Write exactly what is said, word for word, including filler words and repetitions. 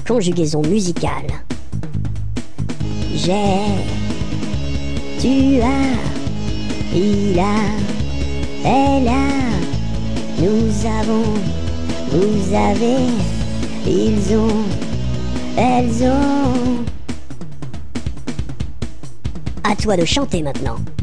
conjugaison musicale. J'ai, tu as, il a, elle a, nous avons, vous avez, ils ont, elles ont. À toi de chanter maintenant.